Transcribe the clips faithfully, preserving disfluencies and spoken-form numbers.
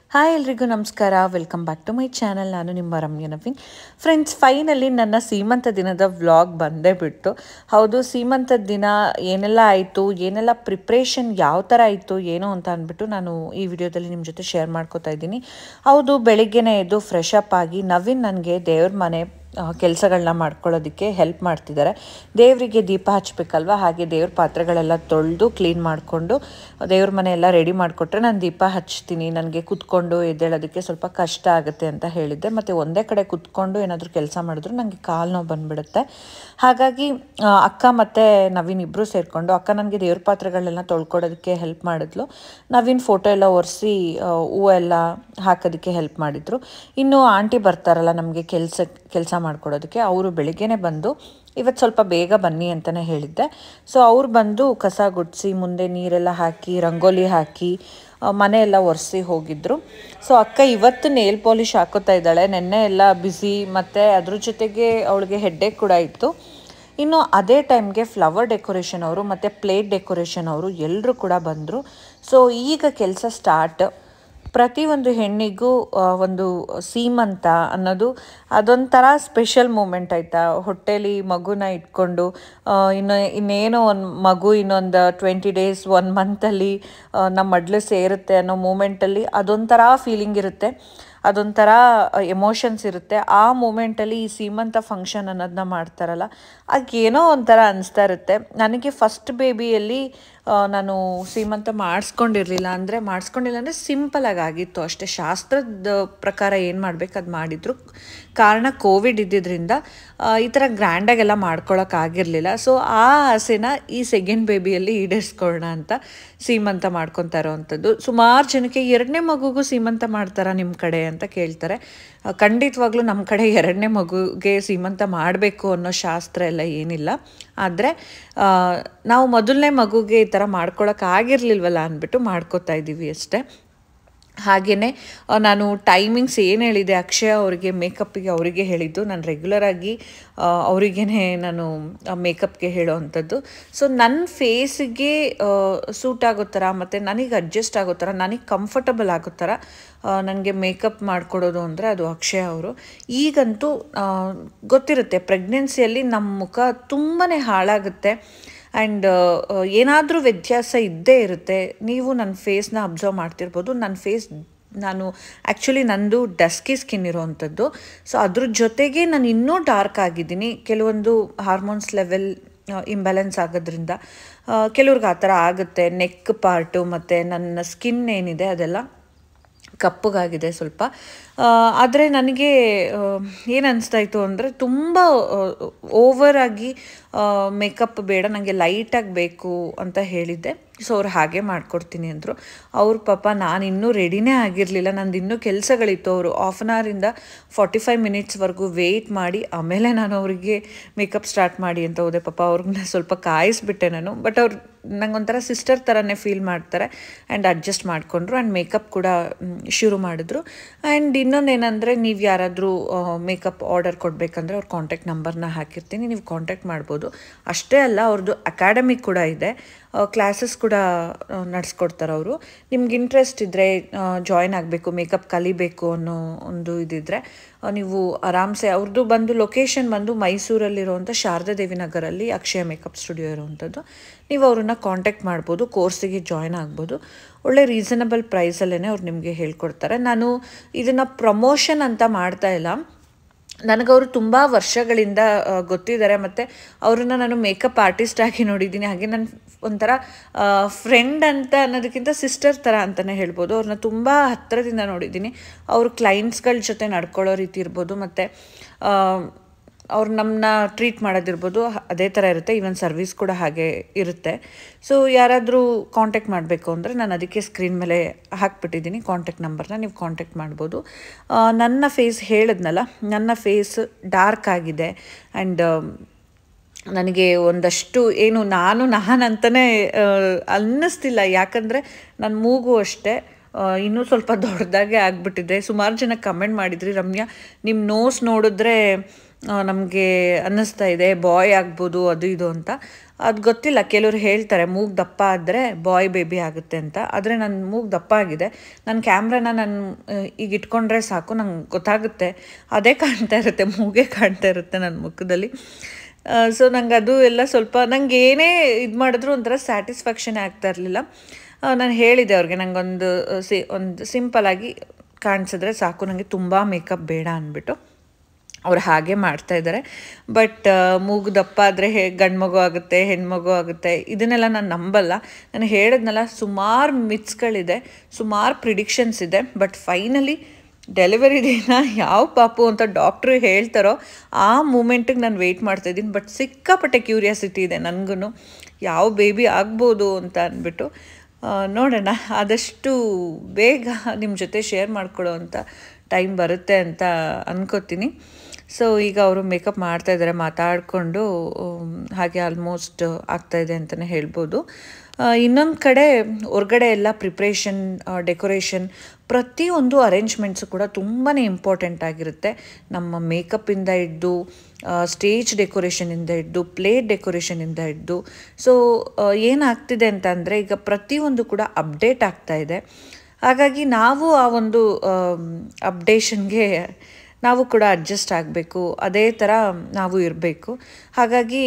Hi ಎಲ್ರಿಗೂ ನಮಸ್ಕಾರ. Welcome back to my channel. ನಾನು ನಿಮ್ಮ ರಮ್ಯಾ ನವೀನ್. ಫ್ರೆಂಡ್ಸ್, ಫೈನಲಿ ನನ್ನ ಸೀಮಂತ ದಿನದ ವ್ಲಾಗ್ ಬಂದೇ ಬಿಟ್ಟು. ಹೌದು, ಸೀಮಂತದ ದಿನ ಏನೆಲ್ಲ ಆಯಿತು, ಏನೆಲ್ಲ ಪ್ರಿಪ್ರೇಷನ್ ಯಾವ ಥರ ಆಯಿತು ಏನೋ ಅಂತ ಅಂದ್ಬಿಟ್ಟು ನಾನು ಈ ವಿಡಿಯೋದಲ್ಲಿ ನಿಮ್ಮ ಜೊತೆ ಶೇರ್ ಮಾಡ್ಕೋತಾ ಇದ್ದೀನಿ. ಹೌದು, ಬೆಳಿಗ್ಗೆನೇ ಎದ್ದು ಫ್ರೆಶ್ ಅಪ್ ಆಗಿ ನವೀನ್ ನನಗೆ ದೇವ್ರ ಮನೆ ಕೆಲಸಗಳನ್ನ ಮಾಡ್ಕೊಳ್ಳೋದಕ್ಕೆ ಹೆಲ್ಪ್ ಮಾಡ್ತಿದ್ದಾರೆ. ದೇವರಿಗೆ ದೀಪ ಹಚ್ಚಬೇಕಲ್ವ, ಹಾಗೆ ದೇವ್ರ ಪಾತ್ರೆಗಳೆಲ್ಲ ತೊಳೆದು ಕ್ಲೀನ್ ಮಾಡಿಕೊಂಡು ದೇವ್ರ ಮನೆ ಎಲ್ಲ ರೆಡಿ ಮಾಡಿಕೊಟ್ರೆ ನಾನು ದೀಪ ಹಚ್ತೀನಿ. ನನಗೆ ಕುತ್ಕೊಂಡು ಎದ್ದೇಳೋದಕ್ಕೆ ಸ್ವಲ್ಪ ಕಷ್ಟ ಆಗುತ್ತೆ ಅಂತ ಹೇಳಿದ್ದೆ. ಮತ್ತು ಒಂದೇ ಕಡೆ ಕುತ್ಕೊಂಡು ಏನಾದರೂ ಕೆಲಸ ಮಾಡಿದ್ರು ನನಗೆ ಕಾಲು ನೋವು ಬಂದುಬಿಡುತ್ತೆ. ಹಾಗಾಗಿ ಅಕ್ಕ ಮತ್ತು ನವೀನ್ ಇಬ್ಬರು ಸೇರಿಕೊಂಡು, ಅಕ್ಕ ನನಗೆ ದೇವ್ರ ಪಾತ್ರೆಗಳನ್ನೆಲ್ಲ ತೊಳ್ಕೊಡೋದಕ್ಕೆ ಹೆಲ್ಪ್ ಮಾಡಿದ್ಲು. ನವೀನ್ ಫೋಟೋ ಎಲ್ಲ ಒರೆಸಿ ಹೂವು ಎಲ್ಲ ಹಾಕೋದಕ್ಕೆ ಹೆಲ್ಪ್ ಮಾಡಿದರು. ಇನ್ನು ಆಂಟಿ ಬರ್ತಾರಲ್ಲ ನಮಗೆ ಕೆಲಸ ಕೆಲಸ ಮಾಡ್ಕೊಡೋದಕ್ಕೆ, ಅವರು ಬೆಳಿಗ್ಗೆನೇ ಬಂದು ಇವತ್ತು ಸ್ವಲ್ಪ ಬೇಗ ಬನ್ನಿ ಅಂತಲೇ ಹೇಳಿದ್ದೆ. ಸೊ ಅವ್ರು ಬಂದು ಕಸ ಗುಡಿಸಿ ಮುಂದೆ ನೀರೆಲ್ಲ ಹಾಕಿ ರಂಗೋಲಿ ಹಾಕಿ ಮನೆ ಎಲ್ಲ ಒರೆಸಿ ಹೋಗಿದ್ದರು. ಸೊ ಅಕ್ಕ ಇವತ್ತು ನೇಲ್ ಪಾಲಿಶ್ ಹಾಕೋತಾ ಇದ್ದಾಳೆ. ನೆನ್ನೆ ಎಲ್ಲ ಬ್ಯುಸಿ, ಮತ್ತು ಅದ್ರ ಜೊತೆಗೆ ಅವಳಿಗೆ ಹೆಡ್ಡೇಕ್ ಕೂಡ ಇತ್ತು. ಇನ್ನು ಅದೇ ಟೈಮ್ಗೆ ಫ್ಲವರ್ ಡೆಕೋರೇಷನ್ ಅವರು ಮತ್ತು ಪ್ಲೇಟ್ ಡೆಕೋರೇಷನ್ ಅವರು ಎಲ್ಲರೂ ಕೂಡ ಬಂದರು. ಸೊ ಈಗ ಕೆಲಸ ಸ್ಟಾರ್ಟ್. ಪ್ರತಿಯೊಂದು ಹೆಣ್ಣಿಗೂ ಒಂದು ಸೀಮಂತ ಅನ್ನೋದು ಅದೊಂಥರ ಸ್ಪೆಷಲ್ ಮೂಮೆಂಟ್ ಆಯಿತಾ. ಹೊಟ್ಟೆಲಿ ಮಗುನ ಇಟ್ಕೊಂಡು ಇನ್ನು ಇನ್ನೇನೋ ಒಂದು ಮಗು ಇನ್ನೊಂದು ಟ್ವೆಂಟಿ ಡೇಸ್ ಒನ್ ಮಂತಲ್ಲಿ ನಮ್ಮ ಮಡ್ಲು ಸೇರುತ್ತೆ ಅನ್ನೋ ಮೂಮೆಂಟಲ್ಲಿ ಅದೊಂಥರ ಫೀಲಿಂಗ್ ಇರುತ್ತೆ, ಅದೊಂಥರ ಎಮೋಷನ್ಸ್ ಇರುತ್ತೆ. ಆ ಮೂಮೆಂಟಲ್ಲಿ ಈ ಸೀಮಂತ ಫಂಕ್ಷನ್ ಅನ್ನೋದನ್ನ ಮಾಡ್ತಾರಲ್ಲ, ಆಗೇನೋ ಒಂಥರ ಅನಿಸ್ತಾ ಇರುತ್ತೆ. ನನಗೆ ಫಸ್ಟ್ ಬೇಬಿಯಲ್ಲಿ ನಾನು ಸೀಮಂತ ಮಾಡಿಸ್ಕೊಂಡಿರಲಿಲ್ಲ. ಅಂದರೆ ಮಾಡಿಸ್ಕೊಂಡಿಲ್ಲ ಅಂದರೆ ಸಿಂಪಲಾಗಿ ಆಗಿತ್ತು ಅಷ್ಟೇ. ಶಾಸ್ತ್ರದ ಪ್ರಕಾರ ಏನು ಮಾಡಬೇಕು ಅದು ಮಾಡಿದ್ರು. ಕಾರಣ ಕೋವಿಡ್ ಇದ್ದಿದ್ದರಿಂದ ಈ ಥರ ಗ್ರ್ಯಾಂಡಾಗೆಲ್ಲ ಮಾಡ್ಕೊಳಕ್ಕಾಗಿರಲಿಲ್ಲ. ಸೊ ಆ ಆಸೆನ ಈ ಸೆಕೆಂಡ್ ಬೇಬಿಯಲ್ಲಿ ಈಡೇರಿಸ್ಕೊಳ್ಳೋಣ ಅಂತ ಸೀಮಂತ ಮಾಡ್ಕೊತಾ ಇರೋವಂಥದ್ದು. ಸುಮಾರು ಜನಕ್ಕೆ ಎರಡನೇ ಮಗುಗೂ ಸೀಮಂತ ಮಾಡ್ತಾರಾ ನಿಮ್ಮ ಕಡೆ ಅಂತ ಕೇಳ್ತಾರೆ. ಖಂಡಿತವಾಗ್ಲೂ ನಮ್ಮ ಕಡೆ ಎರಡನೇ ಮಗುಗೆ ಸೀಮಂತ ಮಾಡಬೇಕು ಅನ್ನೋ ಶಾಸ್ತ್ರ ಎಲ್ಲ ಏನಿಲ್ಲ. ಆದರೆ ನಾವು ಮೊದಲನೇ ಮಗುಗೆ ಈ ಥರ ಮಾಡ್ಕೊಳಕ್ಕಾಗಿರ್ಲಿಲ್ವಲ್ಲ ಅಂದ್ಬಿಟ್ಟು ಮಾಡ್ಕೋತಾ ಇದ್ದೀವಿ ಅಷ್ಟೇ. ಹಾಗೆಯೇ ನಾನು ಟೈಮಿಂಗ್ಸ್ ಏನು ಹೇಳಿದೆ ಅಕ್ಷಯ ಅವರಿಗೆ ಮೇಕಪ್ಪಿಗೆ ಅವರಿಗೆ ಹೇಳಿದ್ದು, ನಾನು ರೆಗ್ಯುಲರಾಗಿ ಅವರಿಗೇ ನಾನು ಮೇಕಪ್ಗೆ ಹೇಳೋ ಅಂಥದ್ದು. ಸೊ ನನ್ನ ಫೇಸಿಗೆ ಸೂಟ್ ಆಗೋ ಥರ ಮತ್ತು ನನಗೆ ಅಡ್ಜಸ್ಟ್ ಆಗೋ ಥರ, ನನಗೆ ಕಂಫರ್ಟಬಲ್ ಆಗೋ ಥರ ನನಗೆ ಮೇಕಪ್ ಮಾಡಿಕೊಡೋದು ಅಂದರೆ ಅದು ಅಕ್ಷಯ ಅವರು. ಈಗಂತೂ ಗೊತ್ತಿರುತ್ತೆ, ಪ್ರೆಗ್ನೆನ್ಸಿಯಲ್ಲಿ ನಮ್ಮ ಮುಖ ತುಂಬಾ ಹಾಳಾಗುತ್ತೆ ಆ್ಯಂಡ್ ಏನಾದರೂ ವ್ಯತ್ಯಾಸ ಇದ್ದೇ ಇರುತ್ತೆ. ನೀವು ನನ್ನ ಫೇಸ್ನ ಅಬ್ಸರ್ವ್ ಮಾಡ್ತಿರ್ಬೋದು. ನನ್ನ ಫೇಸ್ ನಾನು ಆ್ಯಕ್ಚುಲಿ ನಂದು ಡಸ್ಕಿ ಸ್ಕಿನ್ ಇರೋವಂಥದ್ದು. ಸೊ ಅದ್ರ ಜೊತೆಗೆ ನಾನು ಇನ್ನೂ ಡಾರ್ಕ್ ಆಗಿದ್ದೀನಿ. ಕೆಲವೊಂದು ಹಾರ್ಮೋನ್ಸ್ ಲೆವೆಲ್ ಇಂಬ್ಯಾಲೆನ್ಸ್ ಆಗೋದ್ರಿಂದ ಕೆಲವ್ರಿಗೆ ಆ ಥರ ಆಗುತ್ತೆ. ನೆಕ್ ಪಾರ್ಟು ಮತ್ತು ನನ್ನ ಸ್ಕಿನ್ ಏನಿದೆ ಅದೆಲ್ಲ ಕಪ್ಪಗಾಗಿದೆ ಸ್ವಲ್ಪ. ಆದರೆ ನನಗೆ ಏನು ಅನಿಸ್ತಾಯಿತ್ತು ಅಂದರೆ ತುಂಬ ಓವರಾಗಿ ಮೇಕಪ್ ಬೇಡ, ನನಗೆ ಲೈಟಾಗಿ ಬೇಕು ಅಂತ ಹೇಳಿದ್ದೆ. ಸೊ ಅವ್ರು ಹಾಗೆ ಮಾಡಿಕೊಡ್ತೀನಿ ಅಂದರು. ಅವ್ರ ಪಾಪ ನಾನು ಇನ್ನೂ ರೆಡಿನೇ ಆಗಿರಲಿಲ್ಲ, ನಂದು ಇನ್ನೂ ಕೆಲಸಗಳಿತ್ತು. ಅವರು ಹಾಫ್ ಆನ್ ಅವರಿಂದ ಫಾರ್ಟಿ ಫೈವ್ ಮಿನಿಟ್ಸ್ವರೆಗೂ ವೆಯ್ಟ್ ಮಾಡಿ ಆಮೇಲೆ ನಾನು ಅವರಿಗೆ ಮೇಕಪ್ ಸ್ಟಾರ್ಟ್ ಮಾಡಿ ಅಂತ ಹೋದೆ. ಪಾಪ ಅವ್ರನ್ನ ಸ್ವಲ್ಪ ಕಾಯಿಸ್ಬಿಟ್ಟೆ ನಾನು. ಬಟ್ ಅವ್ರು ನಂಗೊಂಥರ ಸಿಸ್ಟರ್ ಥರನೇ ಫೀಲ್ ಮಾಡ್ತಾರೆ ಆ್ಯಂಡ್ ಅಡ್ಜಸ್ಟ್ ಮಾಡಿಕೊಂಡ್ರು ಆ್ಯಂಡ್ ಮೇಕಪ್ ಕೂಡ ಶುರು ಮಾಡಿದ್ರು. ಆ್ಯಂಡ್ ಇನ್ನೊಂದು ಏನಂದರೆ, ನೀವು ಯಾರಾದರೂ ಮೇಕಪ್ ಆರ್ಡರ್ ಕೊಡಬೇಕಂದ್ರೆ ಅವ್ರ ಕಾಂಟ್ಯಾಕ್ಟ್ ನಂಬರ್ನ ಹಾಕಿರ್ತೀನಿ, ನೀವು ಕಾಂಟ್ಯಾಕ್ಟ್ ಮಾಡ್ಬೋದು. ಅಷ್ಟೇ ಅಲ್ಲ, ಅವ್ರದ್ದು ಅಕಾಡೆಮಿ ಕೂಡ ಇದೆ, ಕ್ಲಾಸಸ್ ಕೂಡ ನಡೆಸ್ಕೊಡ್ತಾರೆ ಅವರು. ನಿಮ್ಗೆ ಇಂಟ್ರೆಸ್ಟ್ ಇದ್ದರೆ, ಜಾಯ್ನ್ ಆಗಬೇಕು, ಮೇಕಪ್ ಕಲಿಬೇಕು ಅನ್ನೋ ಒಂದು ಇದಿದ್ದರೆ ನೀವು ಆರಾಮ್ಸೆ, ಅವ್ರದ್ದು ಬಂದು ಲೊಕೇಶನ್ ಬಂದು ಮೈಸೂರಲ್ಲಿರುವಂಥ ಶಾರದಾದೇವಿ ನಗರಲ್ಲಿ ಅಕ್ಷಯ ಮೇಕಪ್ ಸ್ಟುಡಿಯೋ ಇರುವಂಥದ್ದು. ನೀವು ಅವ್ರನ್ನ ಕಾಂಟ್ಯಾಕ್ಟ್ ಮಾಡ್ಬೋದು, ಕೋರ್ಸಿಗೆ ಜಾಯ್ನ್ ಆಗ್ಬೋದು. ಒಳ್ಳೆ ರೀಸನಬಲ್ ಪ್ರೈಸಲ್ಲೇ ಅವ್ರು ನಿಮಗೆ ಹೇಳ್ಕೊಡ್ತಾರೆ. ನಾನು ಇದನ್ನು ಪ್ರಮೋಷನ್ ಅಂತ ಮಾಡ್ತಾ ಇಲ್ಲ, ನನಗವರು ತುಂಬ ವರ್ಷಗಳಿಂದ ಗೊತ್ತಿದ್ದಾರೆ ಮತ್ತು ಅವ್ರನ್ನ ನಾನು ಮೇಕಪ್ ಆರ್ಟಿಸ್ಟ್ ಆಗಿ ನೋಡಿದ್ದೀನಿ. ಹಾಗೆ ನನ್ನ ಒಂಥರ ಫ್ರೆಂಡ್ ಅಂತ ಅನ್ನೋದಕ್ಕಿಂತ ಸಿಸ್ಟರ್ ಥರ ಅಂತಲೇ ಹೇಳ್ಬೋದು. ಅವ್ರನ್ನ ತುಂಬ ಹತ್ತಿರದಿಂದ ನೋಡಿದ್ದೀನಿ. ಅವರು ಕ್ಲೈಂಟ್ಸ್ಗಳ ಜೊತೆ ನಡ್ಕೊಳ್ಳೋ ರೀತಿ ಇರ್ಬೋದು, ಮತ್ತು ಅವ್ರು ನಮ್ಮನ್ನ ಟ್ರೀಟ್ ಮಾಡೋದಿರ್ಬೋದು, ಅದೇ ಥರ ಇರುತ್ತೆ. ಈವನ್ ಸರ್ವಿಸ್ ಕೂಡ ಹಾಗೆ ಇರುತ್ತೆ. ಸೊ ಯಾರಾದರೂ ಕಾಂಟ್ಯಾಕ್ಟ್ ಮಾಡಬೇಕು ಅಂದರೆ ನಾನು ಅದಕ್ಕೆ ಸ್ಕ್ರೀನ್ ಮೇಲೆ ಹಾಕ್ಬಿಟ್ಟಿದ್ದೀನಿ ಕಾಂಟ್ಯಾಕ್ಟ್ ನಂಬರ್ನ, ನೀವು ಕಾಂಟ್ಯಾಕ್ಟ್ ಮಾಡ್ಬೋದು. ನನ್ನ ಫೇಸ್ ಹೇಳಿದ್ನಲ್ಲ, ನನ್ನ ಫೇಸ್ ಡಾರ್ಕ್ ಆಗಿದೆ ಆ್ಯಂಡ್ ನನಗೆ ಒಂದಷ್ಟು ಏನು ನಾನು ನಾನಂತಲೇ ಅನ್ನಿಸ್ತಿಲ್ಲ. ಯಾಕಂದರೆ ನನ್ನ ಮೂಗು ಅಷ್ಟೇ ಇನ್ನೂ ಸ್ವಲ್ಪ ದೊಡ್ಡದಾಗೆ ಆಗಿಬಿಟ್ಟಿದೆ. ಸುಮಾರು ಜನ ಕಮೆಂಟ್ ಮಾಡಿದ್ರಿ, ರಮ್ಯಾ ನಿಮ್ಮ ನೋಸ್ ನೋಡಿದ್ರೆ ನಮಗೆ ಅನ್ನಿಸ್ತಾ ಇದೆ ಬಾಯ್ ಆಗ್ಬೋದು ಅದು ಇದು ಅಂತ. ಅದು ಗೊತ್ತಿಲ್ಲ, ಕೆಲವರು ಹೇಳ್ತಾರೆ ಮೂಗು ದಪ್ಪ ಆದರೆ ಬಾಯ್ ಬೇಬಿ ಆಗುತ್ತೆ ಅಂತ. ಆದರೆ ನನ್ನ ಮೂಗು ದಪ್ಪ ಆಗಿದೆ. ನನ್ನ ಕ್ಯಾಮ್ರಾನ ನಾನು ಈಗ ಇಟ್ಕೊಂಡ್ರೆ ಸಾಕು, ನಂಗೆ ಗೊತ್ತಾಗುತ್ತೆ, ಅದೇ ಕಾಣ್ತಾ ಇರುತ್ತೆ, ಮೂಗೇ ಕಾಣ್ತಾ ಇರುತ್ತೆ ನನ್ನ ಮುಖದಲ್ಲಿ. ಸೊ ನಂಗೆ ಅದು ಎಲ್ಲ ಸ್ವಲ್ಪ ನಂಗೆ ಏನೇ ಇದು ಮಾಡಿದ್ರು ಒಂಥರ ಸ್ಯಾಟಿಸ್ಫ್ಯಾಕ್ಷನ್ ಆಗ್ತಾ ಇರಲಿಲ್ಲ. ನಾನು ಹೇಳಿದೆ ಅವ್ರಿಗೆ, ನನಗೊಂದು ಸಿ ಒಂದು ಸಿಂಪಲಾಗಿ ಕಾಣಿಸಿದ್ರೆ ಸಾಕು, ನನಗೆ ತುಂಬ ಮೇಕಪ್ ಬೇಡ ಅಂದ್ಬಿಟ್ಟು. ಅವ್ರು ಹಾಗೆ ಮಾಡ್ತಾಯಿದ್ದಾರೆ. ಬಟ್ ಮೂಗು ದಪ್ಪ ಆದರೆ ಹೇ ಗಂಡು ಮಗು ಆಗುತ್ತೆ, ಹೆಣ್ಮಗು ಆಗುತ್ತೆ, ಇದನ್ನೆಲ್ಲ ನಾನು ನಂಬಲ್ಲ. ನಾನು ಹೇಳಿದ್ನಲ್ಲ, ಸುಮಾರು ಮಿತ್ಸ್ಗಳಿದೆ, ಸುಮಾರು ಪ್ರಿಡಿಕ್ಷನ್ಸ್ ಇದೆ. ಬಟ್ ಫೈನಲಿ ಡೆಲಿವರಿ ದಿನ ಯಾವ ಪಾಪು ಅಂತ ಡಾಕ್ಟ್ರು ಹೇಳ್ತಾರೋ ಆ ಮೂಮೆಂಟಿಗೆ ನಾನು ವೆಯ್ಟ್ ಮಾಡ್ತಾಯಿದ್ದೀನಿ. ಬಟ್ ಸಿಕ್ಕಾಪಟ್ಟೆ ಕ್ಯೂರಿಯಾಸಿಟಿ ಇದೆ ನನಗೂ, ಯಾವ ಬೇಬಿ ಆಗ್ಬೋದು ಅಂತ ಅಂದ್ಬಿಟ್ಟು. ನೋಡೋಣ, ಆದಷ್ಟು ಬೇಗ ನಿಮ್ಮ ಜೊತೆ ಶೇರ್ ಮಾಡ್ಕೊಳ್ಳೋ ಅಂಥ ಟೈಮ್ ಬರುತ್ತೆ ಅಂತ ಅನ್ಕೋತೀನಿ. ಸೊ ಈಗ ಅವರು ಮೇಕಪ್ ಮಾಡ್ತಾಯಿದ್ದಾರೆ ಮಾತಾಡಿಕೊಂಡು, ಹಾಗೆ ಆಲ್ಮೋಸ್ಟ್ ಆಗ್ತಾಯಿದೆ ಅಂತಲೇ ಹೇಳ್ಬೋದು. ಇನ್ನೊಂದು ಕಡೆ ಹೊರಗಡೆ ಎಲ್ಲ ಪ್ರಿಪ್ರೇಷನ್, ಡೆಕೋರೇಷನ್, ಪ್ರತಿಯೊಂದು ಅರೇಂಜ್ಮೆಂಟ್ಸು ಕೂಡ ತುಂಬಾ ಇಂಪಾರ್ಟೆಂಟ್ ಆಗಿರುತ್ತೆ. ನಮ್ಮ ಮೇಕಪ್ಪಿಂದ ಹಿಡ್ದು ಸ್ಟೇಜ್ ಡೆಕೋರೇಷನಿಂದ ಹಿಡ್ದು ಪ್ಲೇಟ್ ಡೆಕೋರೇಷನಿಂದ ಹಿಡ್ದು. ಸೊ ಏನಾಗ್ತಿದೆ ಅಂತಂದರೆ ಈಗ ಪ್ರತಿಯೊಂದು ಕೂಡ ಅಪ್ಡೇಟ್ ಆಗ್ತಾಯಿದೆ. ಹಾಗಾಗಿ ನಾವು ಆ ಒಂದು ಅಪ್ಡೇಷನ್ಗೆ ನಾವು ಕೂಡ ಅಡ್ಜಸ್ಟ್ ಆಗಬೇಕು, ಅದೇ ಥರ ನಾವು ಇರಬೇಕು. ಹಾಗಾಗಿ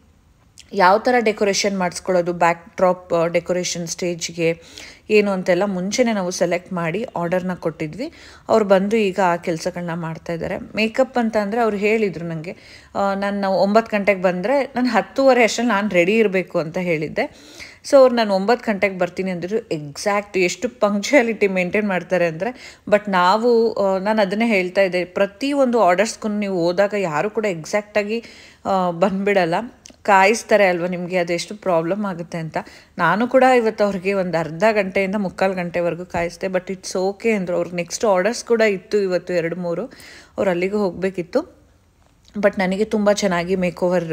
ಯಾವ ಥರ ಡೆಕೋರೇಷನ್ ಮಾಡಿಸ್ಕೊಳ್ಳೋದು, ಬ್ಯಾಕ್ ಡ್ರಾಪ್ ಡೆಕೋರೇಷನ್ ಸ್ಟೇಜ್ಗೆ ಏನು ಅಂತೆಲ್ಲ ಮುಂಚೆನೇ ನಾವು ಸೆಲೆಕ್ಟ್ ಮಾಡಿ ಆರ್ಡರ್ನ ಕೊಟ್ಟಿದ್ವಿ. ಅವ್ರು ಬಂದು ಈಗ ಆ ಕೆಲಸಗಳನ್ನ ಮಾಡ್ತಾಯಿದ್ದಾರೆ. ಮೇಕಪ್ ಅಂತ ಅಂದರೆ ಅವ್ರು ಹೇಳಿದರು ನನಗೆ, ನಾನು ಒಂಬತ್ತು ಗಂಟೆಗೆ ಬಂದರೆ ನಾನು ಹತ್ತುವರೆ ಅಷ್ಟರಲ್ಲಿ ನಾನು ರೆಡಿ ಇರಬೇಕು ಅಂತ ಹೇಳಿದ್ದೆ. ಸೊ ಅವ್ರು ನಾನು ಒಂಬತ್ತು ಗಂಟೆಗೆ ಬರ್ತೀನಿ ಅಂದರು. ಎಕ್ಸಾಕ್ಟ್ ಎಷ್ಟು ಪಂಕ್ಚುಯಾಲಿಟಿ ಮೇಂಟೈನ್ ಮಾಡ್ತಾರೆ ಅಂದರೆ. ಬಟ್ ನಾವು ನಾನು ಅದನ್ನೇ ಹೇಳ್ತಾ ಇದ್ದೆ, ಪ್ರತಿಯೊಂದು ಆರ್ಡರ್ಸ್ಗೂ ನೀವು ಹೋದಾಗ ಯಾರೂ ಕೂಡ ಎಕ್ಸಾಕ್ಟಾಗಿ ಬಂದುಬಿಡಲ್ಲ, ಕಾಯಿಸ್ತಾರೆ ಅಲ್ವ, ನಿಮಗೆ ಅದೆಷ್ಟು ಪ್ರಾಬ್ಲಮ್ ಆಗುತ್ತೆ ಅಂತ. ನಾನು ಕೂಡ ಇವತ್ತು ಅವ್ರಿಗೆ ಒಂದು ಅರ್ಧ ಗಂಟೆಯಿಂದ ಮುಕ್ಕಾಲು ಗಂಟೆವರೆಗೂ ಕಾಯಿಸ್ದೆ. ಬಟ್ ಇಟ್ಸ್ ಓಕೆ ಅಂದರು. ಅವ್ರಿಗೆ ನೆಕ್ಸ್ಟ್ ಆರ್ಡರ್ಸ್ ಕೂಡ ಇತ್ತು ಇವತ್ತು ಎರಡು ಮೂರು, ಅವ್ರು ಅಲ್ಲಿಗೂ ಹೋಗಬೇಕಿತ್ತು. ಬಟ್ ನನಗೆ ತುಂಬ ಚೆನ್ನಾಗಿ ಮೇಕ್ ಓವರ್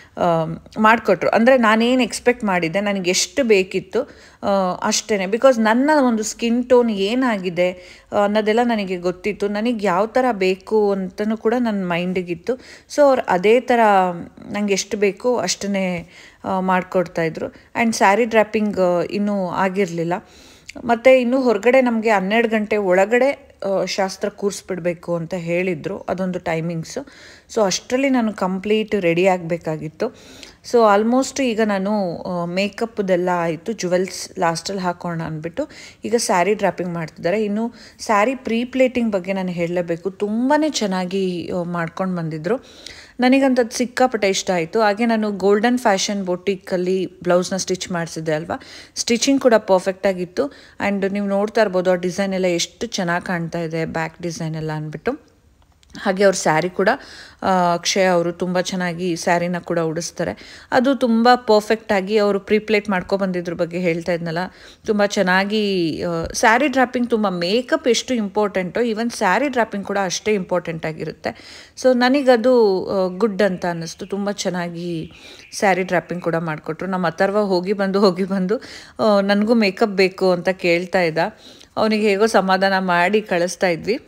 ಮಾಡಿಕೊಟ್ರು. ಅಂದರೆ ನಾನೇನು ಎಕ್ಸ್ಪೆಕ್ಟ್ ಮಾಡಿದ್ದೆ, ನನಗೆ ಎಷ್ಟು ಬೇಕಿತ್ತು ಅಷ್ಟೇ. ಬಿಕಾಸ್ ನನ್ನ ಒಂದು ಸ್ಕಿನ್ ಟೋನ್ ಏನಾಗಿದೆ ಅನ್ನೋದೆಲ್ಲ ನನಗೆ ಗೊತ್ತಿತ್ತು. ನನಗೆ ಯಾವ ಥರ ಬೇಕು ಅಂತಲೂ ಕೂಡ ನನ್ನ ಮೈಂಡಿಗಿತ್ತು. ಸೊ ಅವ್ರು ಅದೇ ಥರ ನನಗೆ ಎಷ್ಟು ಬೇಕು ಅಷ್ಟನ್ನೇ ಮಾಡಿಕೊಡ್ತಾಯಿದ್ರು. ಆ್ಯಂಡ್ ಸ್ಯಾರಿ ಡ್ರ್ಯಾಪಿಂಗ್ ಇನ್ನೂ ಆಗಿರಲಿಲ್ಲ. ಮತ್ತು ಇನ್ನೂ ಹೊರಗಡೆ ನಮಗೆ ಹನ್ನೆರಡು ಗಂಟೆ ಒಳಗಡೆ ಶಾಸ್ತ್ರ ಕೂರಿಸ್ಬಿಡ್ಬೇಕು ಅಂತ ಹೇಳಿದರು, ಅದೊಂದು ಟೈಮಿಂಗ್ಸು. ಸೊ ಅಷ್ಟರಲ್ಲಿ ನಾನು ಕಂಪ್ಲೀಟ್ ರೆಡಿ ಆಗಬೇಕಾಗಿತ್ತು. ಸೊ ಆಲ್ಮೋಸ್ಟ್ ಈಗ ನಾನು ಮೇಕಪ್ದೆಲ್ಲ ಆಯಿತು, ಜುವೆಲ್ಸ್ ಲಾಸ್ಟಲ್ಲಿ ಹಾಕೋಣ ಅಂದ್ಬಿಟ್ಟು ಈಗ ಸ್ಯಾರಿ ಡ್ರಾಪಿಂಗ್ ಮಾಡ್ತಿದ್ದಾರೆ. ಇನ್ನು ಸ್ಯಾರಿ ಪ್ರೀ ಪ್ಲೇಟಿಂಗ್ ಬಗ್ಗೆ ನಾನು ಹೇಳಲೇಬೇಕು, ತುಂಬಾ ಚೆನ್ನಾಗಿ ಮಾಡ್ಕೊಂಡು ಬಂದಿದ್ದರು. ನನಗಂತದ್ದು ಸಿಕ್ಕಾಪಟ್ಟೆ ಇಷ್ಟ ಆಯಿತು. ಹಾಗೆ ನಾನು ಗೋಲ್ಡನ್ ಫ್ಯಾಷನ್ ಬೊಟಿಕಲ್ಲಿ ಬ್ಲೌಸ್ನ ಸ್ಟಿಚ್ ಮಾಡಿಸಿದ್ದೆ ಅಲ್ವಾ, ಸ್ಟಿಚಿಂಗ್ ಕೂಡ ಪರ್ಫೆಕ್ಟಾಗಿತ್ತು. ಆ್ಯಂಡ್ ನೀವು ನೋಡ್ತಾ ಇರ್ಬೋದು ಆ ಡಿಸೈನ್ ಎಲ್ಲ ಎಷ್ಟು ಚೆನ್ನಾಗಿ ಕಾಣ್ತಾ ಇದೆ, ಬ್ಯಾಕ್ ಡಿಸೈನ್ ಎಲ್ಲ ಅಂದ್ಬಿಟ್ಟು. ಹಾಗೆ ಅವ್ರ ಸ್ಯಾರಿ ಕೂಡ ಅಕ್ಷಯ ಅವರು ತುಂಬ ಚೆನ್ನಾಗಿ ಸ್ಯಾರಿನ ಕೂಡ ಉಡಿಸ್ತಾರೆ. ಅದು ತುಂಬ ಪರ್ಫೆಕ್ಟಾಗಿ ಅವರು ಪ್ರೀಪ್ಲೇಟ್ ಮಾಡ್ಕೊಬಂದಿದ್ರ ಬಗ್ಗೆ ಹೇಳ್ತಾ ಇದ್ನಲ್ಲ, ತುಂಬ ಚೆನ್ನಾಗಿ ಸ್ಯಾರಿ ಡ್ರಾಪಿಂಗ್, ತುಂಬ ಮೇಕಪ್ ಎಷ್ಟು ಇಂಪಾರ್ಟೆಂಟೋ ಈವನ್ ಸ್ಯಾರಿ ಡ್ರಾಪಿಂಗ್ ಕೂಡ ಅಷ್ಟೇ ಇಂಪಾರ್ಟೆಂಟ್ ಆಗಿರುತ್ತೆ. ಸೊ ನನಗದು ಗುಡ್ ಅಂತ ಅನ್ನಿಸ್ತು. ತುಂಬ ಚೆನ್ನಾಗಿ ಸ್ಯಾರಿ ಡ್ರಾಪಿಂಗ್ ಕೂಡ ಮಾಡಿಕೊಟ್ರು. ನಮ್ಮ ಅಥರ್ವ ಹೋಗಿ ಬಂದು ಹೋಗಿ ಬಂದು ನನಗೂ ಮೇಕಪ್ ಬೇಕು ಅಂತ ಕೇಳ್ತಾ ಇದ್ದ. ಅವನಿಗೆ ಹೇಗೋ ಸಮಾಧಾನ ಮಾಡಿ ಕಳಿಸ್ತಾ ಇದ್ವಿ.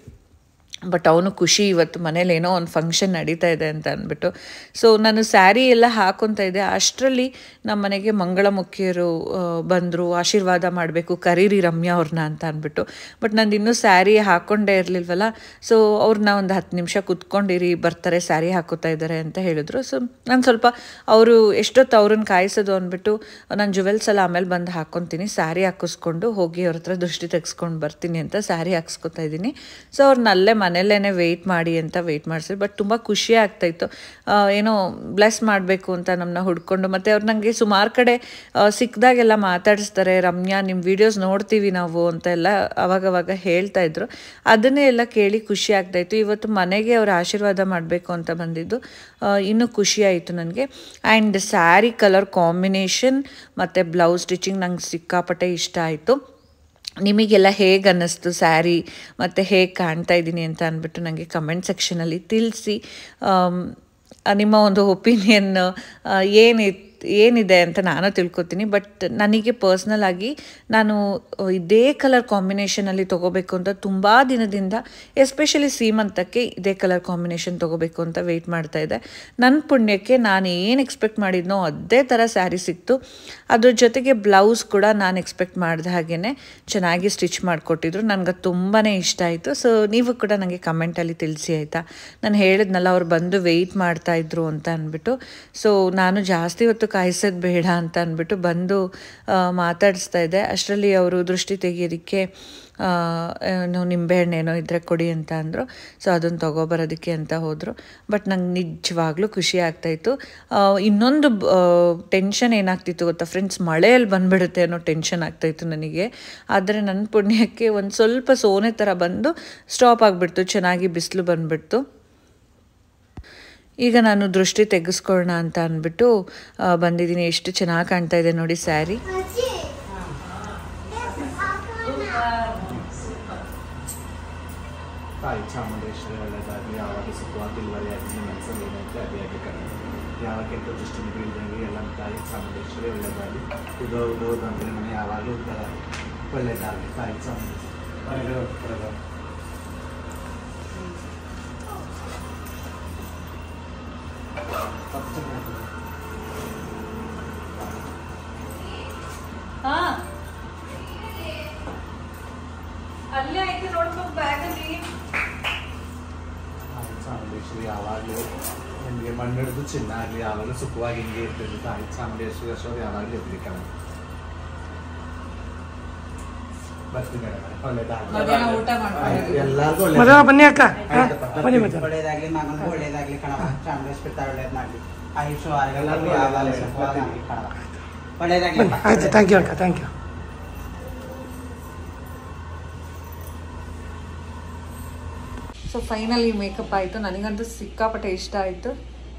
ಬಟ್ ಅವನು ಖುಷಿ, ಇವತ್ತು ಮನೇಲಿ ಏನೋ ಒಂದು ಫಂಕ್ಷನ್ ನಡೀತಾ ಇದೆ ಅಂತ ಅಂದ್ಬಿಟ್ಟು. ಸೊ ನಾನು ಸ್ಯಾರಿ ಎಲ್ಲ ಹಾಕೊತಾ ಇದ್ದೆ. ಅಷ್ಟರಲ್ಲಿ ನಮ್ಮ ಮನೆಗೆ ಮಂಗಳಮುಖಿಯರು ಬಂದರು, ಆಶೀರ್ವಾದ ಮಾಡಬೇಕು, ಕರೀರಿ ರಮ್ಯಾ ಅವ್ರನ್ನ ಅಂತ ಅಂದ್ಬಿಟ್ಟು. ಬಟ್ ನಂದು ಇನ್ನೂ ಸ್ಯಾರಿ ಹಾಕ್ಕೊಂಡೇ ಇರಲಿಲ್ವಲ್ಲ. ಸೊ ಅವ್ರನ್ನ ಒಂದು ಹತ್ತು ನಿಮಿಷ ಕುತ್ಕೊಂಡಿರಿ, ಬರ್ತಾರೆ, ಸ್ಯಾರಿ ಹಾಕೋತಾ ಇದ್ದಾರೆ ಅಂತ ಹೇಳಿದ್ರು. ಸೊ ನಾನು ಸ್ವಲ್ಪ ಅವರು ಎಷ್ಟೊತ್ತು ಅವ್ರನ್ನ ಕಾಯಿಸೋದು ಅಂದ್ಬಿಟ್ಟು ನಾನು ಜುವೆಲ್ಸ್ ಎಲ್ಲ ಆಮೇಲೆ ಬಂದು ಹಾಕ್ಕೊತೀನಿ, ಸ್ಯಾರಿ ಹಾಕಿಸ್ಕೊಂಡು ಹೋಗಿ ಅವ್ರ ಹತ್ರ ದೃಷ್ಟಿ ತೆಗೆಸ್ಕೊಂಡು ಬರ್ತೀನಿ ಅಂತ ಸ್ಯಾರಿ ಹಾಕ್ಸ್ಕೊತಾ ಇದ್ದೀನಿ. ಸೊ ಅವ್ರನ್ನ ಅಲ್ಲೇ ಮನೆಯಲ್ಲೇ ವೆಯ್ಟ್ ಮಾಡಿ ಅಂತ ವೆಯ್ಟ್ ಮಾಡಿಸಿದ್ರು. ಬಟ್ ತುಂಬ ಖುಷಿ ಆಗ್ತಾಯಿತ್ತು, ಏನೋ ಬ್ಲೆಸ್ ಮಾಡಬೇಕು ಅಂತ ನಮ್ಮನ್ನ ಹುಡ್ಕೊಂಡು. ಮತ್ತು ಅವ್ರು ನನಗೆ ಸುಮಾರು ಕಡೆ ಸಿಕ್ಕಿದಾಗೆಲ್ಲ ಮಾತಾಡಿಸ್ತಾರೆ, ರಮ್ಯಾ ನಿಮ್ಮ ವೀಡಿಯೋಸ್ ನೋಡ್ತೀವಿ ನಾವು ಅಂತ ಎಲ್ಲ ಅವಾಗವಾಗ ಹೇಳ್ತಾಯಿದ್ರು. ಅದನ್ನೇ ಎಲ್ಲ ಕೇಳಿ ಖುಷಿ ಆಗ್ತಾಯಿತ್ತು. ಇವತ್ತು ಮನೆಗೆ ಅವ್ರ ಆಶೀರ್ವಾದ ಮಾಡಬೇಕು ಅಂತ ಬಂದಿದ್ದು ಇನ್ನೂ ಖುಷಿ ಆಯಿತು ನನಗೆ. ಆ್ಯಂಡ್ ಸ್ಯಾರಿ ಕಲರ್ ಕಾಂಬಿನೇಷನ್ ಮತ್ತು ಬ್ಲೌಸ್ ಸ್ಟಿಚಿಂಗ್ ನಂಗೆ ಸಿಕ್ಕಾಪಟ್ಟೆ ಇಷ್ಟ ಆಯಿತು. ನಿಮಗೆಲ್ಲ ಹೇಗೆ ಅನ್ನಿಸ್ತು ಸ್ಯಾರಿ ಮತ್ತು ಹೇಗೆ ಕಾಣ್ತಾ ಇದ್ದೀನಿ ಅಂತ ಅಂದ್ಬಿಟ್ಟು ನನಗೆ ಕಮೆಂಟ್ ಸೆಕ್ಷನಲ್ಲಿ ತಿಳಿಸಿ. ನಿಮ್ಮ ಒಂದು ಒಪಿನಿಯನ್ ಏನಿತ್ತು ಏನಿದೆ ಅಂತ ನಾನು ತಿಳ್ಕೊತೀನಿ. ಬಟ್ ನನಗೆ ಪರ್ಸ್ನಲ್ ಆಗಿ ನಾನು ಇದೇ ಕಲರ್ ಕಾಂಬಿನೇಷನಲ್ಲಿ ತೊಗೋಬೇಕು ಅಂತ ತುಂಬ ದಿನದಿಂದ, ಎಸ್ಪೆಷಲಿ ಸೀಮಂತಕ್ಕೆ ಇದೇ ಕಲರ್ ಕಾಂಬಿನೇಷನ್ ತೊಗೋಬೇಕು ಅಂತ ವೆಯ್ಟ್ ಮಾಡ್ತಾ ಇದ್ದೆ. ನನ್ನ ಪುಣ್ಯಕ್ಕೆ ನಾನು ಏನು ಎಕ್ಸ್ಪೆಕ್ಟ್ ಮಾಡಿದ್ನೋ ಅದೇ ಥರ ಸ್ಯಾರಿ ಸಿಕ್ತು. ಅದ್ರ ಜೊತೆಗೆ ಬ್ಲೌಸ್ ಕೂಡ ನಾನು ಎಕ್ಸ್ಪೆಕ್ಟ್ ಮಾಡಿದ ಹಾಗೇ ಚೆನ್ನಾಗಿ ಸ್ಟಿಚ್ ಮಾಡಿಕೊಟ್ಟಿದ್ರು. ನನಗೆ ತುಂಬಾ ಇಷ್ಟ ಆಯಿತು. ಸೊ ನೀವು ಕೂಡ ನನಗೆ ಕಮೆಂಟಲ್ಲಿ ತಿಳಿಸಿ ಆಯಿತಾ. ನಾನು ಹೇಳಿದ್ನಲ್ಲ ಅವ್ರು ಬಂದು ವೆಯ್ಟ್ ಮಾಡ್ತಾಯಿದ್ರು ಅಂತ ಅಂದ್ಬಿಟ್ಟು. ಸೊ ನಾನು ಜಾಸ್ತಿ ಹೊತ್ತು ಕಾಯಿಸೋದು ಬೇಡ ಅಂತ ಅಂದ್ಬಿಟ್ಟು ಬಂದು ಮಾತಾಡಿಸ್ತಾ ಇದ್ದೆ. ಅಷ್ಟರಲ್ಲಿ ಅವರು ದೃಷ್ಟಿ ತೆಗಿಯೋದಕ್ಕೆ ಏನೋ ನಿಂಬೆಹಣ್ಣೇನೋ ಇದ್ರೆ ಕೊಡಿ ಅಂತ ಅಂದರು. ಸೊ ಅದನ್ನು ತೊಗೊಬರೋದಕ್ಕೆ ಅಂತ ಹೋದರು. ಬಟ್ ನಂಗೆ ನಿಜವಾಗ್ಲೂ ಖುಷಿ ಆಗ್ತಾಯಿತ್ತು. ಇನ್ನೊಂದು ಟೆನ್ಷನ್ ಏನಾಗ್ತಿತ್ತು ಗೊತ್ತಾ ಫ್ರೆಂಡ್ಸ್, ಮಳೆಯಲ್ಲಿ ಬಂದುಬಿಡುತ್ತೆ ಅನ್ನೋ ಟೆನ್ಷನ್ ಆಗ್ತಾಯಿತ್ತು ನನಗೆ. ಆದರೆ ನನ್ನ ಪುಣ್ಯಕ್ಕೆ ಒಂದು ಸ್ವಲ್ಪ ಸೋನೆ ಥರ ಬಂದು ಸ್ಟಾಪ್ ಆಗಿಬಿಡ್ತು, ಚೆನ್ನಾಗಿ ಬಿಸಿಲು ಬಂದುಬಿಡ್ತು. ಈಗ ನಾನು ದೃಷ್ಟಿ ತೆಗೆಸ್ಕೊಳ್ಳೋಣ ಅಂತ ಅಂದ್ಬಿಟ್ಟು ಬಂದಿದ್ದೀನಿ. ಎಷ್ಟು ಚೆನ್ನಾಗಿ ಕಾಣ್ತಾ ಇದೆ ನೋಡಿ ಸ್ಯಾರಿ. ತಾಯಿ ಚಾಮುಂಡೇಶ್ವರಿ ಒಳ್ಳೆಯದಾಗಲಿ, ಯಾವಾಗ ಸುಖವಾಗಿಲ್ವರಿ ಅದನ್ನ ಮನಸ್ಸಲ್ಲಿ ಏನೈತೆ ಅದೇ ಆಗಿ ಕರೆ ಯಾವಾಗ ಕೆಟ್ಟ ದೃಷ್ಟಿ ಬೀಳ್ದಂಗೆ ಎಲ್ಲ ತಾಯಿ ಚಾಮುಂಡೇಶ್ವರಿ ಒಳ್ಳೆಯದಾಗಲಿ. ಉದೋ ಉದೋ ಬಂದರೆ ಮನೆ ಯಾವಾಗಲೂ ಉತ್ತರ ಒಳ್ಳೆಯದಾಗಲಿ. ತಾಯಿ ಚಾಮುಂಡೇಶ್ವರಿ ಅಲ್ಲೇ ಐತೆ ನೋಡ್ಕೊಂಡು ಬ್ಯಾಗಲ್ಲಿ. ಚಾಮುಂಡೇಶ್ವರಿ ಯಾವಾಗಲೂ ನಿಮಗೆ ಮಣ್ಣಿಡ್ದು ಚಿನ್ನ ಆಗಲಿ ಯಾವಾಗಲೂ ಸುಖವಾಗಿ ಹಿಂಗೆ ಇರ್ತಿದ್ದು. ತಾಯಿ ಚಾಮುಂಡೇಶ್ವರಿ ಅಷ್ಟೊಂದು ಯಾವಾಗಲೂ ಇರ್ಲಿ ಕಣ. ಬರ್ತೀನಿ ಎಲ್ಲರಿಗೂ ಒಳ್ಳೇದಾಗ್ಲಿ, ಮಗನಿಗೂ ಒಳ್ಳೇದಾಗ್ಲಿ ಕಣವ. ಚಾಮುಂಡೇಶ್ವರಿ ತಾಯಿ ಒಳ್ಳೇದ್ ಮಾಡ್ಲಿ. ಆಯುಷು ಆರೋಗ್ಯ ಯಾವಾಗಲೂ ಸುಖವಾಗಿ ಕಣವ. ಒಳ್ಳೇದಾಗ್ಲಿ. ಆಯ್ತು, ಥ್ಯಾಂಕ್ ಯು ಅಕ್ಕ, thank you. So finally makeup ಆಯಿತು. ನನಗಂತೂ ಸಿಕ್ಕಾಪಟ್ಟೆ ಇಷ್ಟ ಆಯಿತು.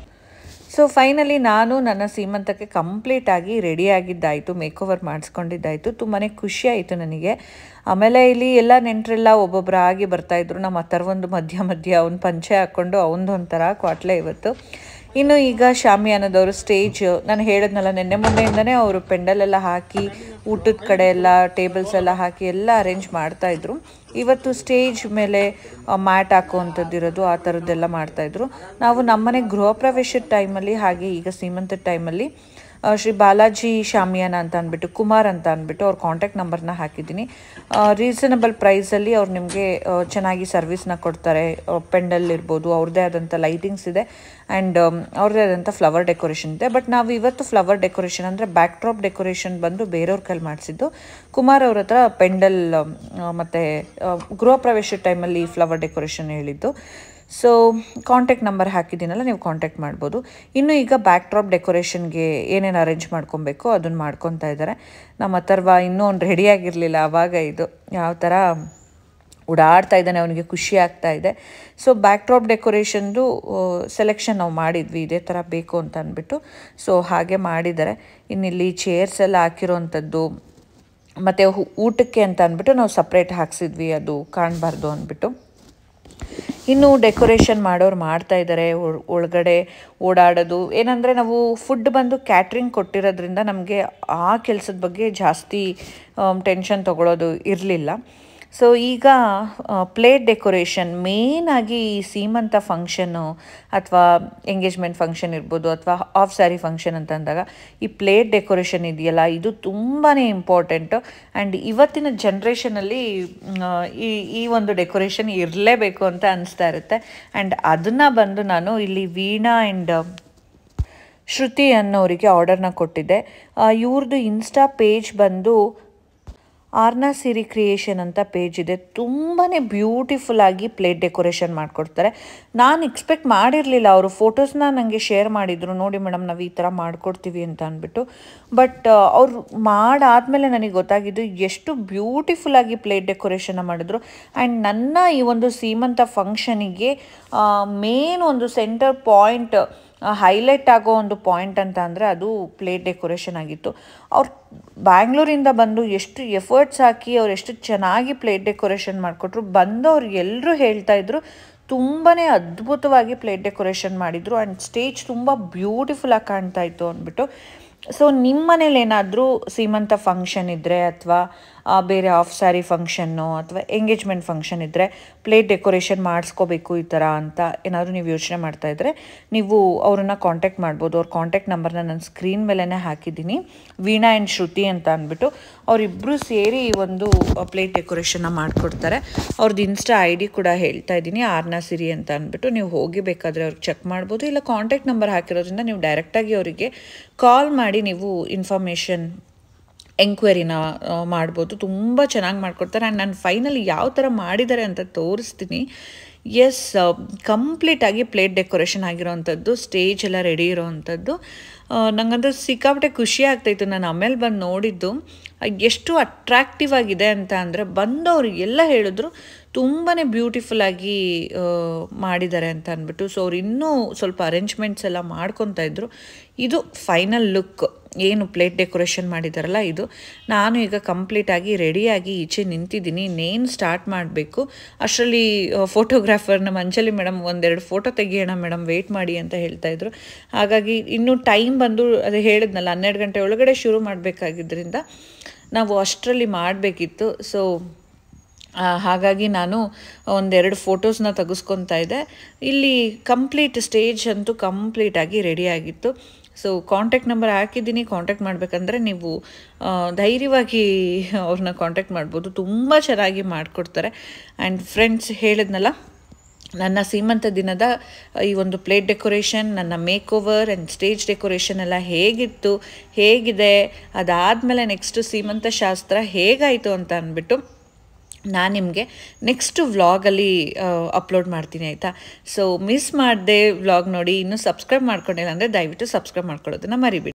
ಸೊ ಫೈನಲಿ ನಾನು ನನ್ನ ಸೀಮಂತಕ್ಕೆ ಕಂಪ್ಲೀಟಾಗಿ ರೆಡಿಯಾಗಿದ್ದಾಯಿತು, ಮೇಕ್ ಓವರ್ ಮಾಡಿಸ್ಕೊಂಡಿದ್ದಾಯಿತು. ತುಂಬಾ ಖುಷಿ ಆಯಿತು ನನಗೆ. ಆಮೇಲೆ ಇಲ್ಲಿ ಎಲ್ಲ ನೆಂಟರೆಲ್ಲ ಒಬ್ಬೊಬ್ಬರಾಗಿ ಬರ್ತಾಯಿದ್ರು. ನಮ್ಮ ಅಥರ್ವೊಂದು ಮಧ್ಯ ಮಧ್ಯ ಅವ್ನು ಪಂಚೆ ಹಾಕ್ಕೊಂಡು ಅವನದೊಂಥರ ಕ್ವಾಟ್ಲೆ ಇವತ್ತು. ಇನ್ನು ಈಗ ಶಾಮಿಯಾನದವರು ಸ್ಟೇಜ್, ನಾನು ಹೇಳಿದ್ನಲ್ಲ ನೆನ್ನೆ ಮೊನ್ನೆಯಿಂದನೇ ಅವರು ಪೆಂಡಲೆಲ್ಲ ಹಾಕಿ ಊಟದ ಕಡೆ ಎಲ್ಲ ಟೇಬಲ್ಸ್ ಎಲ್ಲ ಹಾಕಿ ಎಲ್ಲ ಅರೇಂಜ್ ಮಾಡ್ತಾಯಿದ್ರು. ಇವತ್ತು ಸ್ಟೇಜ್ ಮೇಲೆ ಮ್ಯಾಟ್ ಹಾಕುವಂಥದ್ದು ಇರೋದು, ಆ ಥರದ್ದೆಲ್ಲ ಮಾಡ್ತಾಯಿದ್ರು. ನಾವು ನಮ್ಮನೆ ಗೃಹ ಪ್ರವೇಶದ ಟೈಮಲ್ಲಿ ಹಾಗೆ ಈಗ ಸೀಮಂತದ ಟೈಮಲ್ಲಿ ಶ್ರೀ ಬಾಲಾಜಿ ಶಾಮಿಯಾನ ಅಂತ ಅಂದ್ಬಿಟ್ಟು ಕುಮಾರ್ ಅಂತ ಅಂದ್ಬಿಟ್ಟು ಅವ್ರ ಕಾಂಟ್ಯಾಕ್ಟ್ ನಂಬರ್ನ ಹಾಕಿದ್ದೀನಿ. ರೀಸನಬಲ್ ಪ್ರೈಸಲ್ಲಿ ಅವ್ರು ನಿಮಗೆ ಚೆನ್ನಾಗಿ ಸರ್ವಿಸ್ನ ಕೊಡ್ತಾರೆ. ಪೆಂಡಲ್ ಇರ್ಬೋದು, ಅವ್ರದ್ದೇ ಆದಂಥ ಲೈಟಿಂಗ್ಸ್ ಇದೆ ಆ್ಯಂಡ್ ಅವ್ರದ್ದೇ ಆದಂಥ ಫ್ಲವರ್ ಡೆಕೋರೇಷನ್ ಇದೆ. ಬಟ್ ನಾವು ಇವತ್ತು ಫ್ಲವರ್ ಡೆಕೋರೇಷನ್ ಅಂದರೆ ಬ್ಯಾಕ್ ಡ್ರಾಪ್ ಡೆಕೋರೇಷನ್ ಬಂದು ಬೇರೆಯವ್ರ ಕೈಲಿ ಮಾಡಿಸಿದ್ದು. ಕುಮಾರ್ ಅವ್ರ ಹತ್ರ ಪೆಂಡಲ್ ಮತ್ತು ಗೃಹ ಪ್ರವೇಶದ ಟೈಮಲ್ಲಿ ಫ್ಲವರ್ ಡೆಕೋರೇಷನ್ ಹೇಳಿದ್ದು. ಸೊ ಕಾಂಟ್ಯಾಕ್ಟ್ ನಂಬರ್ ಹಾಕಿದ್ದೀನಲ್ಲ, ನೀವು ಕಾಂಟ್ಯಾಕ್ಟ್ ಮಾಡ್ಬೋದು. ಇನ್ನು ಈಗ ಬ್ಯಾಕ್ ಡ್ರಾಪ್ ಡೆಕೋರೇಷನ್ಗೆ ಏನೇನು ಅರೇಂಜ್ ಮಾಡ್ಕೊಬೇಕು ಅದನ್ನು ಮಾಡ್ಕೊತಾ ಇದ್ದಾರೆ. ನಮ್ಮ ಅಥರ್ವ ಇನ್ನೂ ಅವ್ನು ರೆಡಿಯಾಗಿರಲಿಲ್ಲ. ಆವಾಗ ಇದು ಯಾವ ಥರ ಓಡಾಡ್ತಾ ಇದ್ದಾನೆ, ಅವನಿಗೆ ಖುಷಿ ಆಗ್ತಾ ಇದೆ. ಸೊ ಬ್ಯಾಕ್ ಡ್ರಾಪ್ ಡೆಕೋರೇಷನ್ದು ಸೆಲೆಕ್ಷನ್ ನಾವು ಮಾಡಿದ್ವಿ, ಇದೇ ಥರ ಬೇಕು ಅಂತ ಅಂದ್ಬಿಟ್ಟು. ಸೊ ಹಾಗೆ ಮಾಡಿದ್ದಾರೆ. ಇನ್ನಿಲ್ಲಿ ಚೇರ್ಸ್ ಎಲ್ಲ ಹಾಕಿರೋವಂಥದ್ದು ಮತ್ತು ಊಟಕ್ಕೆ ಅಂತ ಅಂದ್ಬಿಟ್ಟು ನಾವು ಸಪ್ರೇಟ್ ಹಾಕ್ಸಿದ್ವಿ, ಅದು ಕಾಣಬಾರ್ದು ಅಂದ್ಬಿಟ್ಟು. ಇನ್ನು ಡೆಕೋರೇಷನ್ ಮಾಡೋರು ಮಾಡ್ತಾ ಇದ್ದಾರೆ. ಒಳಗಡೆ ಓಡಾಡೋದು ಏನಂದರೆ, ನಾವು ಫುಡ್ ಬಂದು ಕ್ಯಾಟ್ರಿಂಗ್ ಕೊಟ್ಟಿರೋದ್ರಿಂದ ನಮಗೆ ಆ ಕೆಲಸದ ಬಗ್ಗೆ ಜಾಸ್ತಿ ಟೆನ್ಷನ್ ತೊಗೊಳೋದು ಇರಲಿಲ್ಲ. ಸೊ ಈಗ ಪ್ಲೇಟ್ ಡೆಕೋರೇಷನ್ ಮೇಯ್ನಾಗಿ ಈ ಸೀಮಂತ ಫಂಕ್ಷನ್ನು ಅಥವಾ ಎಂಗೇಜ್ಮೆಂಟ್ ಫಂಕ್ಷನ್ ಇರ್ಬೋದು ಅಥವಾ ಆಫ್ ಸ್ಯಾರಿ ಫಂಕ್ಷನ್ ಅಂತ ಅಂದಾಗ ಈ ಪ್ಲೇಟ್ ಡೆಕೋರೇಷನ್ ಇದೆಯಲ್ಲ, ಇದು ತುಂಬಾ ಇಂಪಾರ್ಟೆಂಟು. ಆ್ಯಂಡ್ ಇವತ್ತಿನ ಜನ್ರೇಷನಲ್ಲಿ ಈ ಈ ಒಂದು ಡೆಕೋರೇಷನ್ ಇರಲೇಬೇಕು ಅಂತ ಅನಿಸ್ತಾ ಇರುತ್ತೆ. ಆ್ಯಂಡ್ ಅದನ್ನು ಬಂದು ನಾನು ಇಲ್ಲಿ ವೀಣಾ ಆ್ಯಂಡ್ ಶ್ರುತಿ ಅನ್ನೋರಿಗೆ ಆರ್ಡರ್ನ ಕೊಟ್ಟಿದ್ದೆ. ಇವ್ರದ್ದು ಇನ್ಸ್ಟಾ ಪೇಜ್ ಬಂದು ಆರ್ನಾ ಸಿರಿ ಕ್ರಿಯೇಷನ್ ಅಂತ ಪೇಜ್ ಇದೆ. ತುಂಬಾ ಬ್ಯೂಟಿಫುಲ್ಲಾಗಿ ಪ್ಲೇಟ್ ಡೆಕೋರೇಷನ್ ಮಾಡಿಕೊಡ್ತಾರೆ. ನಾನು ಎಕ್ಸ್ಪೆಕ್ಟ್ ಮಾಡಿರಲಿಲ್ಲ. ಅವರು ಫೋಟೋಸ್ನ ನನಗೆ ಶೇರ್ ಮಾಡಿದರು, ನೋಡಿ ಮೇಡಮ್ ನಾವು ಈ ಥರ ಮಾಡಿಕೊಡ್ತೀವಿ ಅಂತ ಅಂದ್ಬಿಟ್ಟು. ಬಟ್ ಅವ್ರು ಮಾಡಾದಮೇಲೆ ನನಗೆ ಗೊತ್ತಾಗಿದ್ದು ಎಷ್ಟು ಬ್ಯೂಟಿಫುಲ್ಲಾಗಿ ಪ್ಲೇಟ್ ಡೆಕೋರೇಷನ್ನ ಮಾಡಿದ್ರು. ಆ್ಯಂಡ್ ನನ್ನ ಈ ಒಂದು ಸೀಮಂತ ಫಂಕ್ಷನಿಗೆ ಮೇನ್ ಒಂದು ಸೆಂಟರ್ ಪಾಯಿಂಟ್, ಹೈಲೈಟ್ ಆಗೋ ಒಂದು ಪಾಯಿಂಟ್ ಅಂತ ಅಂದರೆ ಅದು ಪ್ಲೇಟ್ ಡೆಕೋರೇಷನ್ ಆಗಿತ್ತು. ಅವ್ರು ಬ್ಯಾಂಗ್ಳೂರಿಂದ ಬಂದು ಎಷ್ಟು ಎಫರ್ಟ್ಸ್ ಹಾಕಿ ಅವ್ರು ಎಷ್ಟು ಚೆನ್ನಾಗಿ ಪ್ಲೇಟ್ ಡೆಕೋರೇಷನ್ ಮಾಡಿಕೊಟ್ರು. ಬಂದವ್ರು ಎಲ್ಲರೂ ಹೇಳ್ತಾಯಿದ್ರು ತುಂಬಾ ಅದ್ಭುತವಾಗಿ ಪ್ಲೇಟ್ ಡೆಕೋರೇಷನ್ ಮಾಡಿದರು. ಆ್ಯಂಡ್ ಸ್ಟೇಜ್ ತುಂಬ ಬ್ಯೂಟಿಫುಲ್ಲಾಗಿ ಕಾಣ್ತಾ ಇತ್ತು ಅಂದ್ಬಿಟ್ಟು. ಸೊ ನಿಮ್ಮ ಮನೇಲಿ ಏನಾದರೂ ಸೀಮಂತ ಫಂಕ್ಷನ್ ಇದ್ದರೆ ಅಥವಾ ಬೇರೆ ಆಫ್ ಸ್ಯಾರಿ ಫಂಕ್ಷನ್ನು ಅಥವಾ ಎಂಗೇಜ್ಮೆಂಟ್ ಫಂಕ್ಷನ್ ಇದ್ದರೆ ಪ್ಲೇಟ್ ಡೆಕೋರೇಷನ್ ಮಾಡಿಸ್ಕೋಬೇಕು ಈ ಥರ ಅಂತ ಏನಾದರೂ ನೀವು ಯೋಚನೆ ಮಾಡ್ತಾಯಿದ್ರೆ ನೀವು ಅವ್ರನ್ನ ಕಾಂಟ್ಯಾಕ್ಟ್ ಮಾಡ್ಬೋದು. ಅವ್ರ ಕಾಂಟ್ಯಾಕ್ಟ್ ನಂಬರ್ನ ನಾನು ಸ್ಕ್ರೀನ್ ಮೇಲೇ ಹಾಕಿದ್ದೀನಿ, ವೀಣಾ ಆ್ಯಂಡ್ ಶ್ರುತಿ ಅಂತ ಅಂದ್ಬಿಟ್ಟು. ಅವರಿಬ್ಬರು ಸೇರಿ ಈ ಒಂದು ಪ್ಲೇಟ್ ಡೆಕೋರೇಷನ್ನ ಮಾಡಿಕೊಡ್ತಾರೆ. ಅವ್ರದ್ದು ಇನ್ಸ್ಟಾ ಐ ಡಿ ಕೂಡ ಹೇಳ್ತಾ ಇದ್ದೀನಿ, ಆರ್ನಾ ಸಿರಿ ಅಂತ ಅಂದ್ಬಿಟ್ಟು. ನೀವು ಹೋಗಿ ಬೇಕಾದರೆ ಅವ್ರಿಗೆ ಚೆಕ್ ಮಾಡ್ಬೋದು, ಇಲ್ಲ ಕಾಂಟ್ಯಾಕ್ಟ್ ನಂಬರ್ ಹಾಕಿರೋದ್ರಿಂದ ನೀವು ಡೈರೆಕ್ಟಾಗಿ ಅವರಿಗೆ ಕಾಲ್ ಮಾಡಿ ನೀವು ಇನ್ಫಾರ್ಮೇಷನ್ ಎಂಕ್ವೈರಿನ ಮಾಡ್ಬೋದು. ತುಂಬ ಚೆನ್ನಾಗಿ ಮಾಡಿಕೊಡ್ತಾರೆ. ಆ್ಯಂಡ್ ನಾನು ಫೈನಲಿ ಯಾವ ಥರ ಮಾಡಿದ್ದಾರೆ ಅಂತ ತೋರಿಸ್ತೀನಿ. ಎಸ್, ಕಂಪ್ಲೀಟಾಗಿ ಪ್ಲೇಟ್ ಡೆಕೋರೇಷನ್ ಆಗಿರೋವಂಥದ್ದು, ಸ್ಟೇಜ್ ಎಲ್ಲ ರೆಡಿ ಇರೋವಂಥದ್ದು. ನನಗಂತೂ ಸಿಕ್ಕಾಪಟ್ಟೆ ಖುಷಿ ಆಗ್ತಾಯಿತ್ತು. ನಾನು ಆಮೇಲೆ ಬಂದು ನೋಡಿದ್ದು ಎಷ್ಟು ಅಟ್ರಾಕ್ಟಿವ್ ಆಗಿದೆ ಅಂತ ಅಂದರೆ, ಬಂದವರು ಎಲ್ಲ ಹೇಳಿದ್ರು ತುಂಬಾ ಬ್ಯೂಟಿಫುಲ್ಲಾಗಿ ಮಾಡಿದ್ದಾರೆ ಅಂತ ಅಂದ್ಬಿಟ್ಟು. ಸೊ ಅವ್ರು ಇನ್ನೂ ಸ್ವಲ್ಪ ಅರೇಂಜ್ಮೆಂಟ್ಸ್ ಎಲ್ಲ ಮಾಡ್ಕೊತಾ ಇದ್ರು. ಇದು ಫೈನಲ್ ಲುಕ್, ಏನು ಪ್ಲೇಟ್ ಡೆಕೋರೇಷನ್ ಮಾಡಿದಾರಲ್ಲ ಇದು. ನಾನು ಈಗ ಕಂಪ್ಲೀಟಾಗಿ ರೆಡಿಯಾಗಿ ಈಚೆ ನಿಂತಿದ್ದೀನಿ, ಇನ್ನೇನು ಸ್ಟಾರ್ಟ್ ಮಾಡಬೇಕು. ಅಷ್ಟರಲ್ಲಿ ಫೋಟೋಗ್ರಾಫರ್ನ ಮಂಜಲಿ ಮೇಡಮ್ ಒಂದೆರಡು ಫೋಟೋ ತೆಗಿಯೋಣ ಮೇಡಮ್, ವೆಯ್ಟ್ ಮಾಡಿ ಅಂತ ಹೇಳ್ತಾಯಿದ್ರು. ಹಾಗಾಗಿ ಇನ್ನೂ ಟೈಮ್ ಬಂದು ಅದು ಹೇಳಿದ್ನಲ್ಲ ಹನ್ನೆರಡು ಗಂಟೆ ಒಳಗಡೆ ಶುರು ಮಾಡಬೇಕಾಗಿದ್ದರಿಂದ ನಾವು ಅಷ್ಟರಲ್ಲಿ ಮಾಡಬೇಕಿತ್ತು. ಸೊ ಹಾಗಾಗಿ ನಾನು ಒಂದೆರಡು ಫೋಟೋಸ್ನ ತೆಗೆಸ್ಕೊತಾ ಇದ್ದೆ. ಇಲ್ಲಿ ಕಂಪ್ಲೀಟ್ ಸ್ಟೇಜ್ ಅಂತೂ ಕಂಪ್ಲೀಟಾಗಿ ರೆಡಿಯಾಗಿತ್ತು. ಸೊ ಕಾಂಟ್ಯಾಕ್ಟ್ ನಂಬರ್ ಹಾಕಿದ್ದೀನಿ, ಕಾಂಟ್ಯಾಕ್ಟ್ ಮಾಡಬೇಕಂದ್ರೆ ನೀವು ಧೈರ್ಯವಾಗಿ ಅವ್ರನ್ನ ಕಾಂಟ್ಯಾಕ್ಟ್ ಮಾಡ್ಬೋದು. ತುಂಬ ಚೆನ್ನಾಗಿ ಮಾಡಿಕೊಡ್ತಾರೆ. ಆ್ಯಂಡ್ ಫ್ರೆಂಡ್ಸ್, ಹೇಳಿದ್ನಲ್ಲ ನನ್ನ ಸೀಮಂತ ದಿನದ ಈ ಒಂದು ಪ್ಲೇಟ್ ಡೆಕೋರೇಷನ್, ನನ್ನ makeover and stage decoration ಎಲ್ಲ ಹೇಗಿತ್ತು, ಹೇಗಿದೆ, ಅದಾದಮೇಲೆ ನೆಕ್ಸ್ಟು ಸೀಮಂತ ಶಾಸ್ತ್ರ ಹೇಗಾಯಿತು ಅಂತ ಅಂದ್ಬಿಟ್ಟು ನಾನು ನಿಮಗೆ ನೆಕ್ಸ್ಟು ವ್ಲಾಗಲ್ಲಿ ಅಪ್ಲೋಡ್ ಮಾಡ್ತೀನಿ, ಆಯಿತಾ. ಸೊ ಮಿಸ್ ಮಾಡದೆ ವ್ಲಾಗ್ ನೋಡಿ. ಇನ್ನೂ ಸಬ್ಸ್ಕ್ರೈಬ್ ಮಾಡ್ಕೊಂಡಿಲ್ಲ ಅಂದರೆ ದಯವಿಟ್ಟು ಸಬ್ಸ್ಕ್ರೈಬ್ ಮಾಡ್ಕೊಳ್ಳೋದನ್ನು ಮರಿಬೇಡಿ.